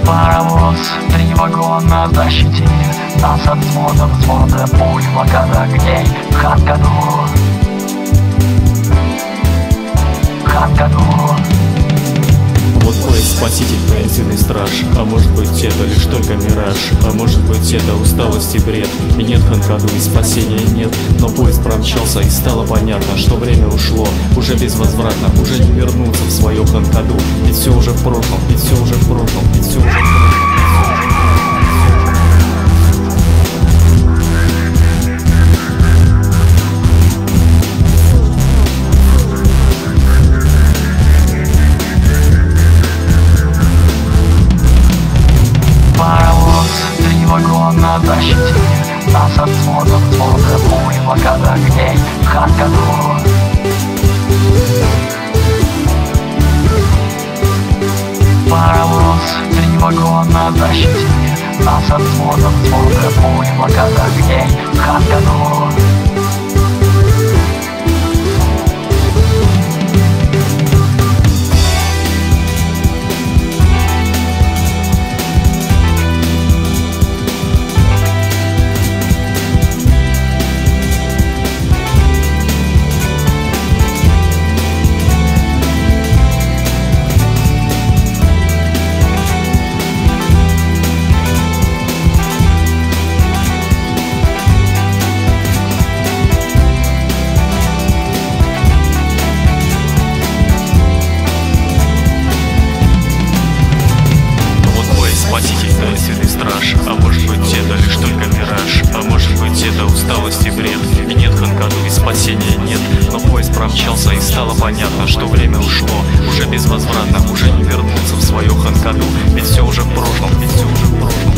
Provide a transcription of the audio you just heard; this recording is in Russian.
Паровоз, 3 вагона защити нас от взвода, пуль, блокада огней. Ханкаду, Ханкаду. Вот поезд спаситель, таинственный страж. А может быть это лишь только мираж, а может быть это усталость и бред. И нет Ханкаду, и спасения нет. Но поезд промчался, и стало понятно, что время ушло уже безвозвратно, уже не вернуться в свое Ханкаду. Ведь все уже в прошлом, ведь все уже в прошлом, ведь все уже в прошлом. Вагона защити нас от взвода, пуль, блокада огней. Ханкаду. Паровоз, 3 вагона защити нас от взвода, пуль, блокада огней. Ханкаду. Таинственный страж, а может быть это лишь только мираж, а может быть это усталость и бред. И нет Ханкаду, и спасения нет. Но поезд промчался, и стало понятно, что время ушло уже безвозвратно, уже не вернуться в свое Ханкаду. Ведь все уже в прошлом, ведь все уже в прошлом.